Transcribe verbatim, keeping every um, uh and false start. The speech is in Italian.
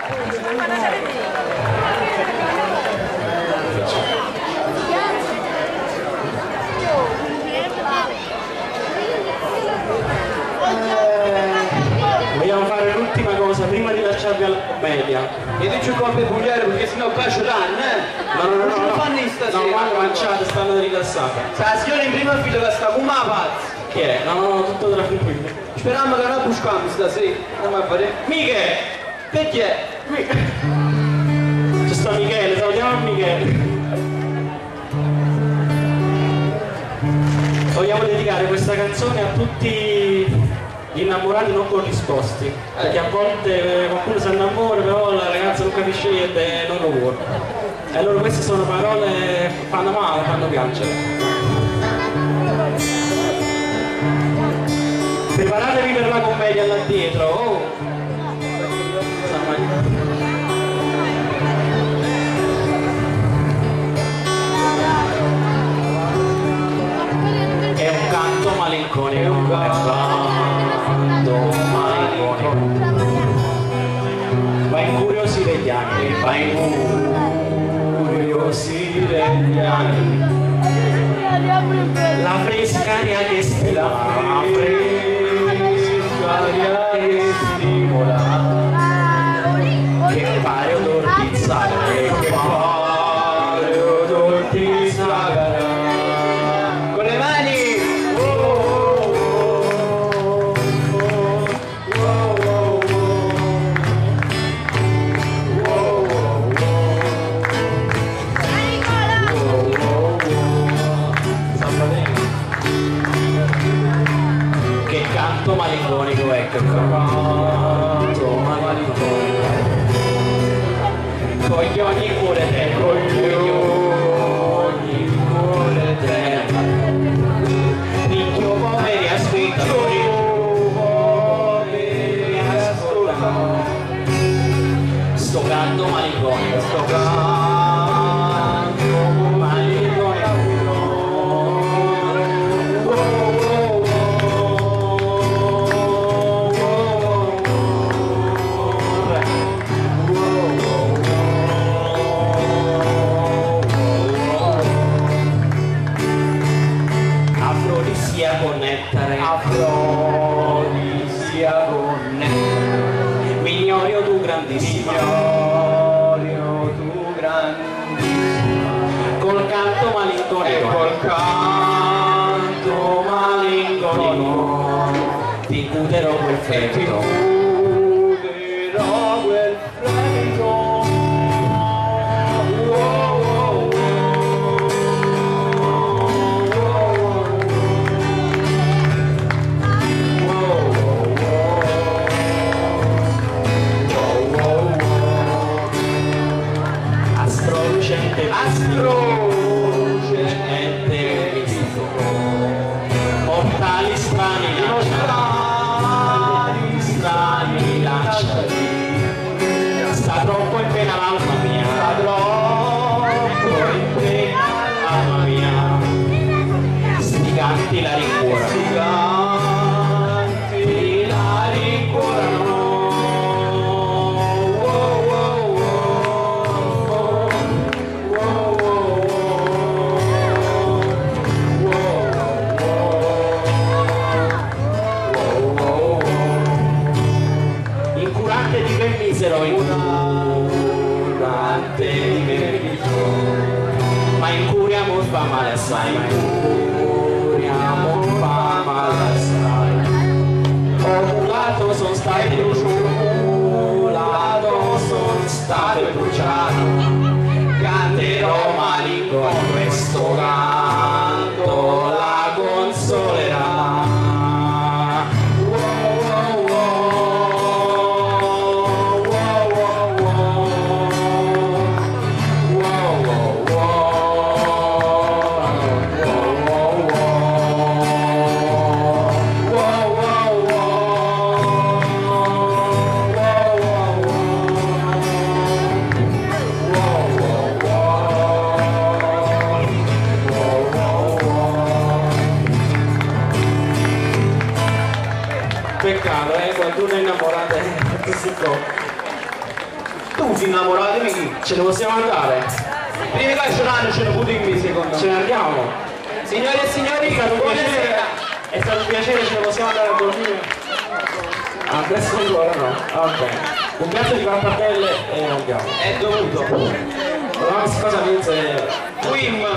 Vogliamo fare l'ultima cosa prima di lasciarvi alla commedia. E dici un colpo pugliare perché sennò qua ce l'hanno, eh? No, no, no, no, non no, fanno in stasera. no, quando lanciate stanno rilassate. La signora in prima fila che sta come la pazza. Chi è? No, no, no, tutto tranquillo. Speriamo che non buscamo stasera. Andiamo a vedere. Michele! Perché? Ci sta Michele, salutiamo Michele. Vogliamo dedicare questa canzone a tutti gli innamorati non corrisposti, perché a volte qualcuno si innamora però la ragazza non capisce niente e non lo vuole. E allora queste sono parole che fanno male, fanno piangere. Preparatevi per la commedia là dietro. Oh. È un canto malinconico, è un canto malinconico, va a incuriosire gli anni, va a incuriosire gli anni, la fresca aria che stimola, la fresca aria che stimola, che pare odor di sale, che pare odor di sale. Malinconico, ecco, canto malinconico, coglioni cuore te, coglioni cuore te, picchio poveri ascoltatori, poveri ascoltatori, sto canto malinconico, sto canto malinconico. Connettere afrodisia connettere Mignorio tu grandissimo Mignorio tu grandissimo col canto malinconico col canto malinconico ti incuterò quel fremito ti incuterò quel fremito. Mortali strani lasciali, strani lasciali, sta troppo in pena l'alma mia, sta troppo in pena l'alma mia, sti canti la rincuorano, sti canti la rincuorano. Ma incuriamo fa male assai, ma incuriamo fa male assai. Ovulato sono state ovulato sono state bruciato, canterò malinconico questo canto la consolerà. Peccato, eh, quando uno è innamorato è così. Tu sei innamorato di chi? Ce ne possiamo andare? Prima che c'erano ce ne pure in me secondo me. Ce ne andiamo? Signori e signori, È stato un piacere, buonasera. è stato un piacere, ce ne possiamo andare a dormire? Ah, adesso ancora no. Ok. Un piatto di pappardelle e andiamo. È dovuto. La cosa mi dice... Wim.